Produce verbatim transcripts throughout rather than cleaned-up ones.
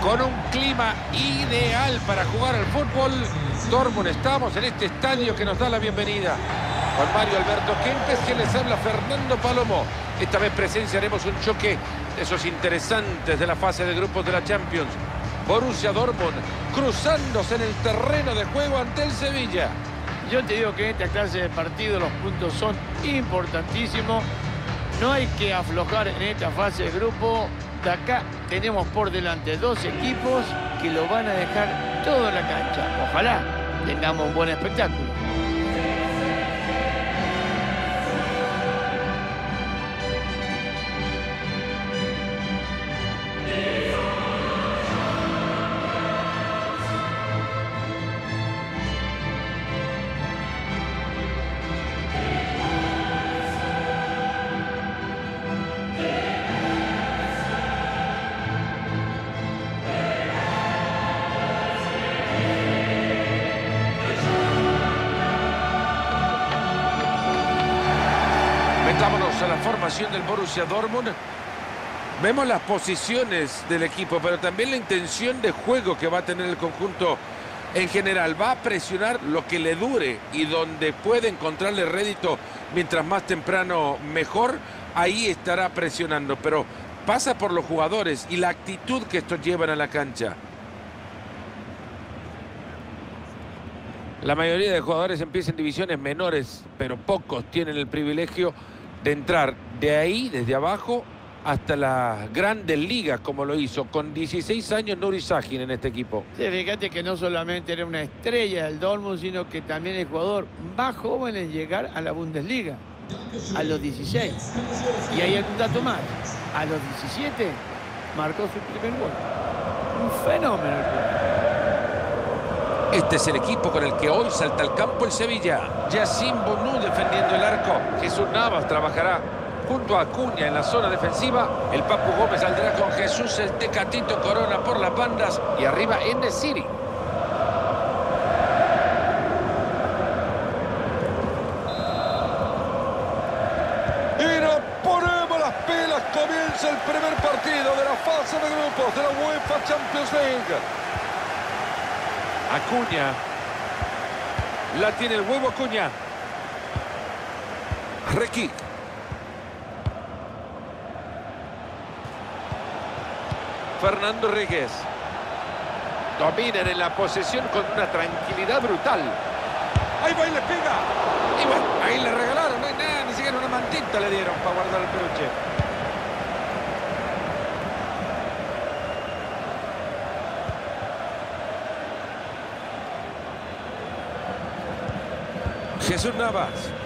con un clima ideal para jugar al fútbol. Dortmund, estamos en este estadio que nos da la bienvenida. Con Mario Alberto Kempes, que les habla Fernando Palomo. Esta vez presenciaremos un choque de esos interesantes de la fase de grupos de la Champions. Borussia Dortmund cruzándose en el terreno de juego ante el Sevilla. Yo te digo que en esta clase de partido los puntos son importantísimos. No hay que aflojar en esta fase de grupo. De acá tenemos por delante dos equipos que lo van a dejar todo en la cancha. Ojalá tengamos un buen espectáculo. Metámonos a la formación del Borussia Dortmund. Vemos las posiciones del equipo, pero también la intención de juego que va a tener el conjunto en general. Va a presionar lo que le dure y donde puede encontrarle rédito mientras más temprano mejor. Ahí estará presionando, pero pasa por los jugadores y la actitud que estos llevan a la cancha. La mayoría de jugadores empiezan en divisiones menores, pero pocos tienen el privilegio de entrar de ahí, desde abajo, hasta las grandes ligas, como lo hizo con dieciséis años Nuri Sahin en este equipo. Sí, fíjate que no solamente era una estrella del Dortmund, sino que también el jugador más joven en llegar a la Bundesliga, a los dieciséis. Y hay algún dato más, a los diecisiete marcó su primer gol. Un fenómeno el jugador. Este es el equipo con el que hoy salta al campo el Sevilla. Yacine Bounou defendiendo el arco. Jesús Navas trabajará junto a Acuña en la zona defensiva. El Papu Gómez saldrá con Jesús el Tecatito Corona por las bandas. Y arriba En-Nesyri. Y nos ponemos las pilas. Comienza el primer partido de la fase de grupos de la UEFA Champions League. Acuña. La tiene el huevo Acuña. Rekic. Fernando Ríguez. Dominan en la posesión con una tranquilidad brutal. Ahí va y le pega. Y bueno, ahí le regalaron. No hay nada, ni siquiera una mantita le dieron para guardar el peluche. Jesús Navas.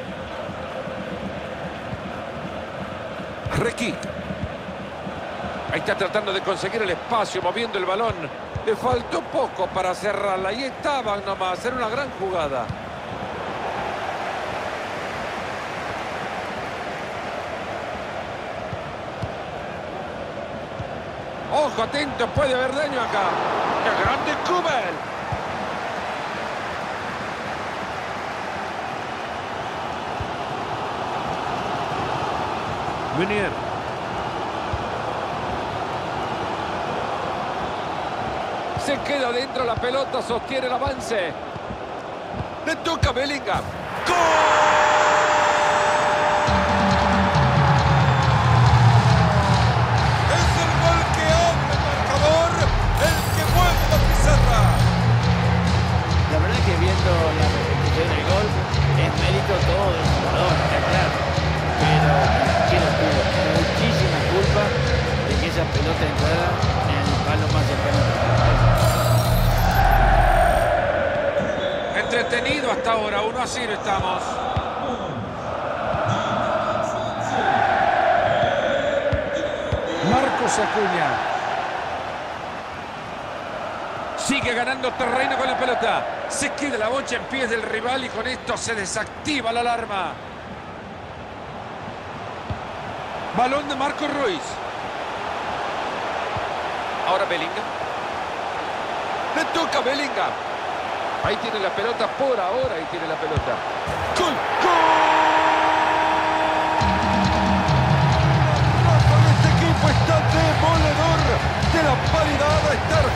Rekic. Ahí está tratando de conseguir el espacio, moviendo el balón. Le faltó poco para cerrarla. Ahí estaban nomás. Era una gran jugada. Ojo, atento. Puede haber daño acá. ¡Qué grande Kubel! Meunier. Se queda dentro la pelota, sostiene el avance. Le toca a Bellingham. ¡Gol! Es el gol que abre el marcador, el que mueve la pizarra. La verdad que viendo la repetición del gol es mérito todo del jugador, está claro. Pero quiero tuvo muchísima culpa de que esa pelota entrara en el palo más cercano. Entretenido hasta ahora, uno a cero estamos. Marcos Acuña. Sigue ganando terreno con la pelota. Se queda la bocha en pies del rival y con esto se desactiva la alarma. Balón de Marco Ruiz. Ahora Bellingham. Le toca a Bellingham. Ahí tiene la pelota por ahora. Ahí tiene la pelota. ¡Gol! ¡Gol! Este equipo está demoledor. De la paridad a estar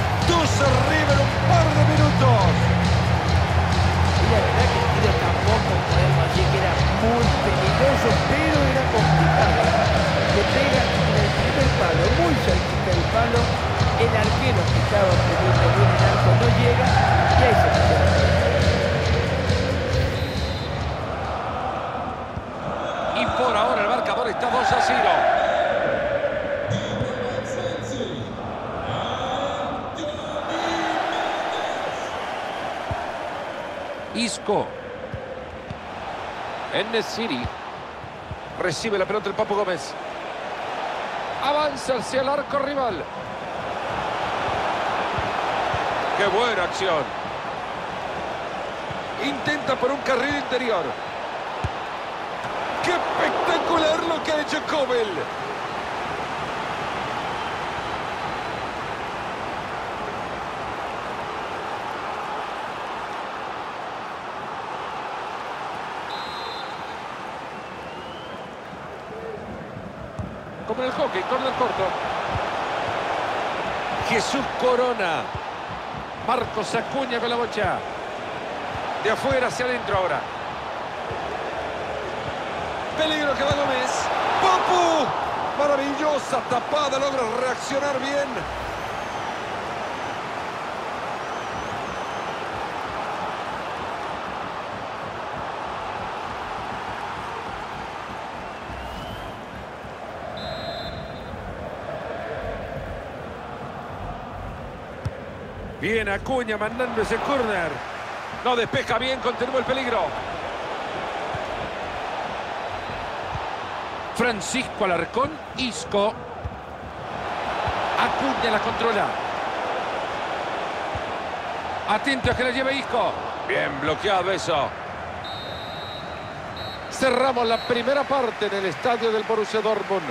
Por ahora el marcador está dos a cero. Isco. En-Nesyri. Recibe la pelota el Papu Gómez. Avanza hacia el arco rival. ¡Qué buena acción! Intenta por un carril interior. ¡Qué espectacular lo que ha hecho Kobel! Como en el hockey, córner corto. Jesús Corona. Marcos Acuña con la bocha. De afuera hacia adentro ahora. Peligro que va Gómez. ¡Papu! Maravillosa tapada, logra reaccionar bien. Bien Acuña mandando ese córner. No despeja bien, continúa el peligro. Francisco Alarcón, Isco. Acuña la controla. Atento a que la lleve Isco. Bien bloqueado eso. Cerramos la primera parte en el estadio del Borussia Dortmund.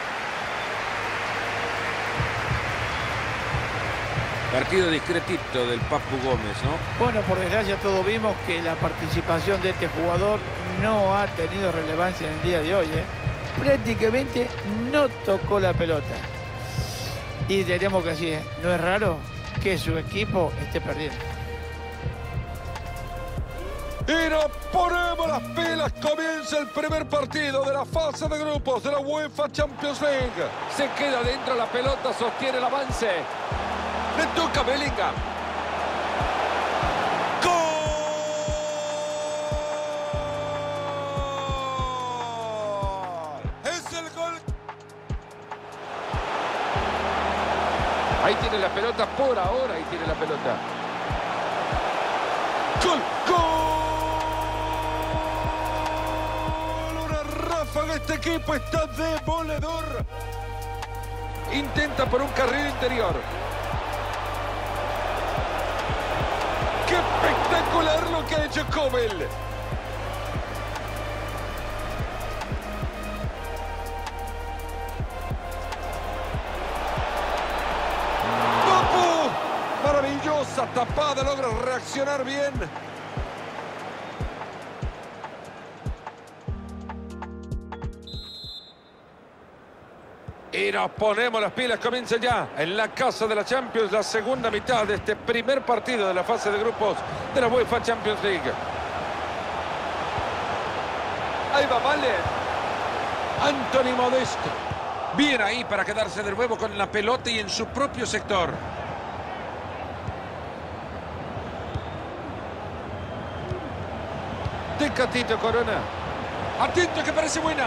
Partido discretito del Papu Gómez, ¿no? Bueno, por desgracia todos vimos que la participación de este jugador no ha tenido relevancia en el día de hoy, ¿eh? Prácticamente no tocó la pelota. Y diríamos que así, ¿eh? No es raro que su equipo esté perdiendo. Y nos ponemos las pilas. Comienza el primer partido de la fase de grupos de la UEFA Champions League. Se queda dentro la pelota, sostiene el avance. Le toca a Bellingham. ¡Gol! ¡Es el gol! Ahí tiene la pelota por ahora. Ahí tiene la pelota. ¡Gol! ¡Gol! Una ráfaga. Este equipo está demoledor. Intenta por un carril interior. ¡Qué espectacular lo que ha hecho Kobel! ¡Papu! Maravillosa tapada, logra reaccionar bien. Y nos ponemos las pilas, comienza ya en la casa de la Champions, la segunda mitad de este primer partido de la fase de grupos de la UEFA Champions League. Ahí va Malen. Anthony Modesto. Bien ahí para quedarse de nuevo con la pelota y en su propio sector. Tecatito Corona. Atento que parece buena.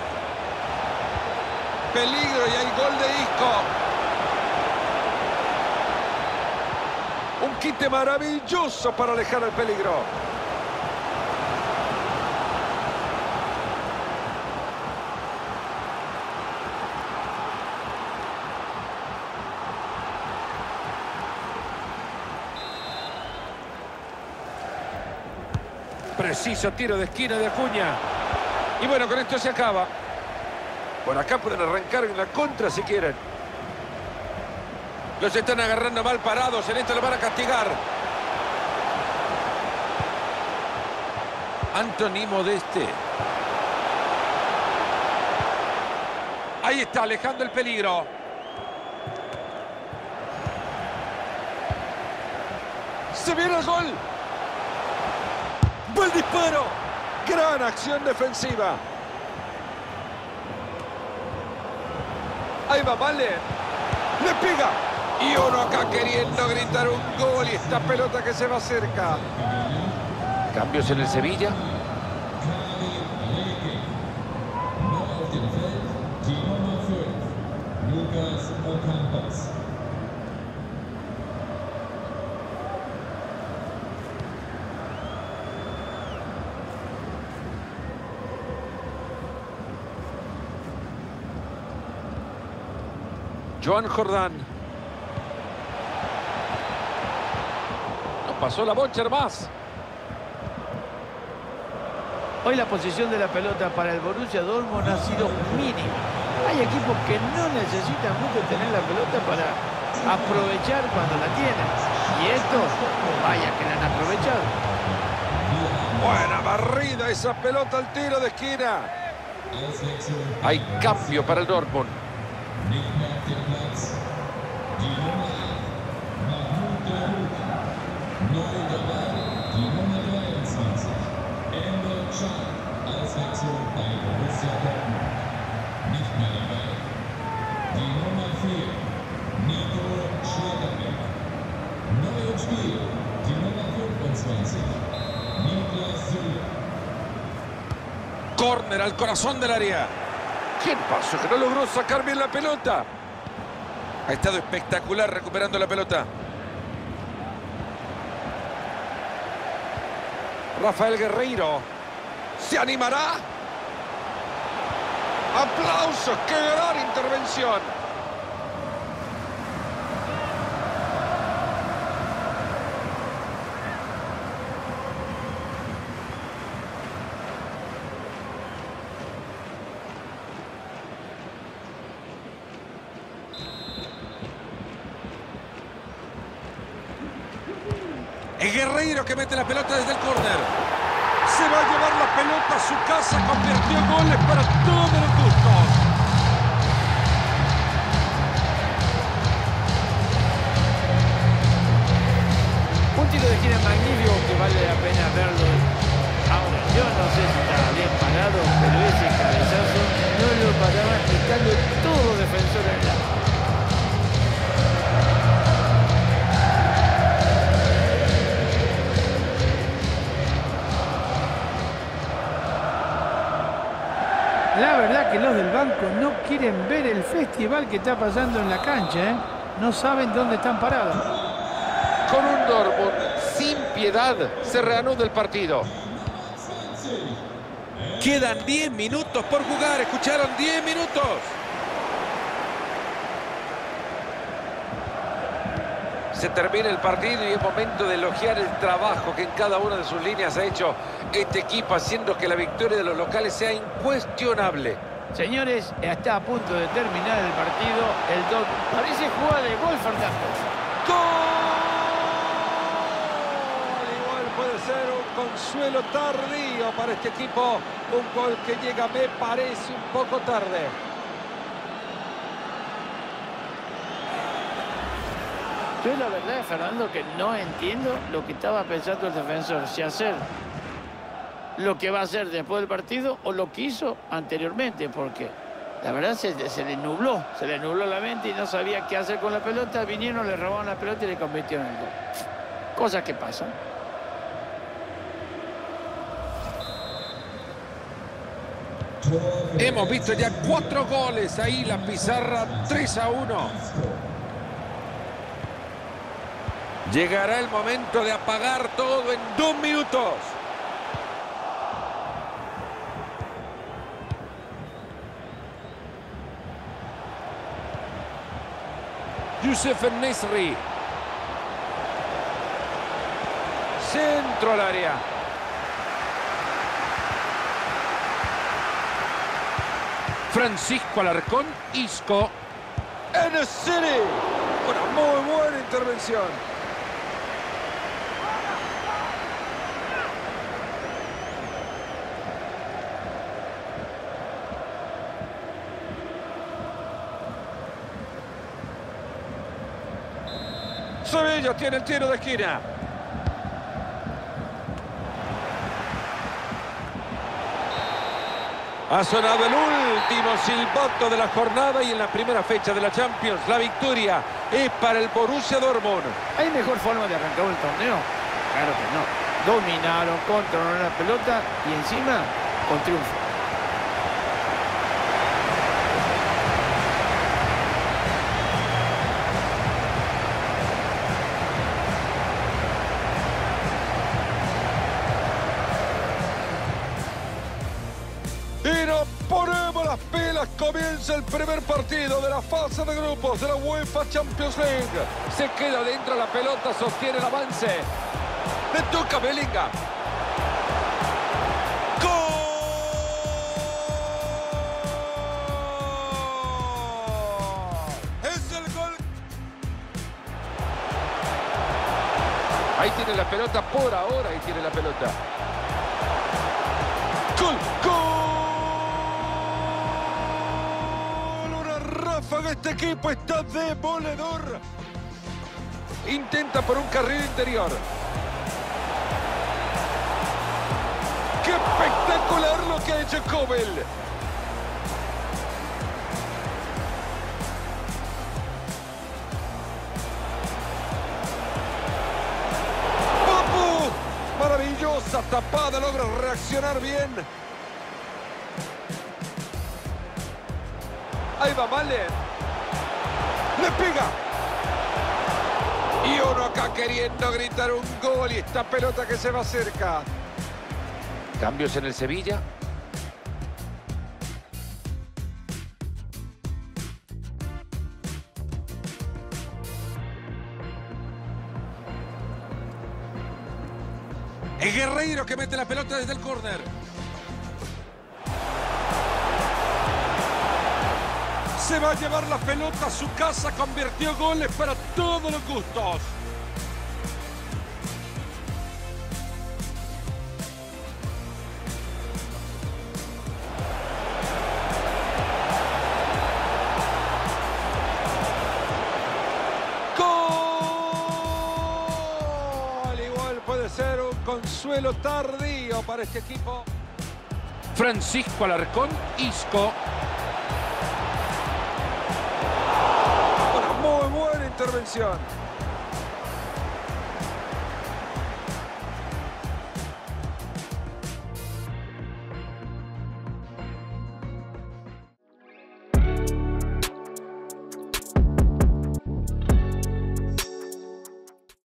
Peligro y hay gol de Isco. Un quite maravilloso para alejar el peligro. Preciso tiro de esquina de Acuña. Y bueno, con esto se acaba. Por acá pueden arrancar en la contra si quieren. Los están agarrando mal parados. En esto lo van a castigar. Anthony Modeste. Ahí está, alejando el peligro. Se viene el gol. Buen disparo. Gran acción defensiva. Ahí va Malen. Le pega. Y uno acá queriendo gritar un gol. Y esta pelota que se va cerca. Cambios en el Sevilla. Joan Jordán. No pasó la Bocher más. Hoy la posición de la pelota para el Borussia Dortmund ha sido mínima. Hay equipos que no necesitan mucho tener la pelota para aprovechar cuando la tienen. Y estos, vaya que la han aprovechado. Buena barrida esa pelota al tiro de esquina. Hay cambio para el Dortmund. Córner al corazón del área. ¿Qué pasó? Que no logró sacar bien la pelota. Ha estado espectacular recuperando la pelota. Rafael Guerreiro. ¿Se animará? ¡Aplausos! ¡Qué gran intervención! Es Guerreiro que mete la pelota desde el córner. Se va a llevar la pelota a su casa. Convirtió goles para todos los gustos. Un tiro de esquina magnífico que vale la pena verlo. Ahora, yo no sé si estaba bien parado, pero ese cabezazo no lo paraba estando todo defensor en el área. La verdad que los del banco no quieren ver el festival que está pasando en la cancha, ¿eh? No saben dónde están parados. Con un Dortmund sin piedad se reanuda el partido. Quedan diez minutos por jugar. ¿Escucharon? diez minutos. Se termina el partido y es momento de elogiar el trabajo que en cada una de sus líneas ha hecho este equipo, haciendo que la victoria de los locales sea incuestionable. Señores, está a punto de terminar el partido. El Dortmund parece jugada de gol, Fernando. ¡Gol! Igual puede ser un consuelo tardío para este equipo. Un gol que llega, me parece, un poco tarde. Yo la verdad, Fernando, que no entiendo lo que estaba pensando el defensor. Si hacer lo que va a hacer después del partido o lo que hizo anteriormente, porque la verdad se, se le nubló, se le nubló la mente y no sabía qué hacer con la pelota. Vinieron, le robaron la pelota y le convirtieron en el gol. Cosas que pasan. Hemos visto ya cuatro goles. Ahí la pizarra tres a uno. Llegará el momento de apagar todo en dos minutos. Youssef En-Nesyri. Centro al área. Francisco Alarcón. Isco. En-Nesyri. Una muy buena intervención. Sevilla tiene el tiro de esquina. Ha sonado el último silbato de la jornada y en la primera fecha de la Champions la victoria es para el Borussia Dortmund. ¿Hay mejor forma de arrancar el torneo? Claro que no. Dominaron, controlaron la pelota y encima con triunfo. las pilas, comienza el primer partido de la fase de grupos de la UEFA Champions League. Se queda dentro la pelota, sostiene el avance. Le toca a Bellingham. ¡Gol! Es el gol. Ahí tiene la pelota por ahora, ahí tiene la pelota. ¡Gol! ¡Gol! Una ráfaga, este equipo está demoledor. Intenta por un carril interior. ¡Qué espectacular lo que ha hecho Kobel! ¡Papu! Maravillosa tapada, logra reaccionar bien. Ahí va Malen. ¡Le pega! Y uno acá queriendo gritar un gol y esta pelota que se va cerca. Cambios en el Sevilla. Es Guerreiro que mete la pelota desde el córner. Se va a llevar la pelota a su casa, convirtió goles para todos los gustos. ¡Gol! Igual puede ser un consuelo tardío para este equipo. Francisco Alarcón, Isco. Una muy buena intervención.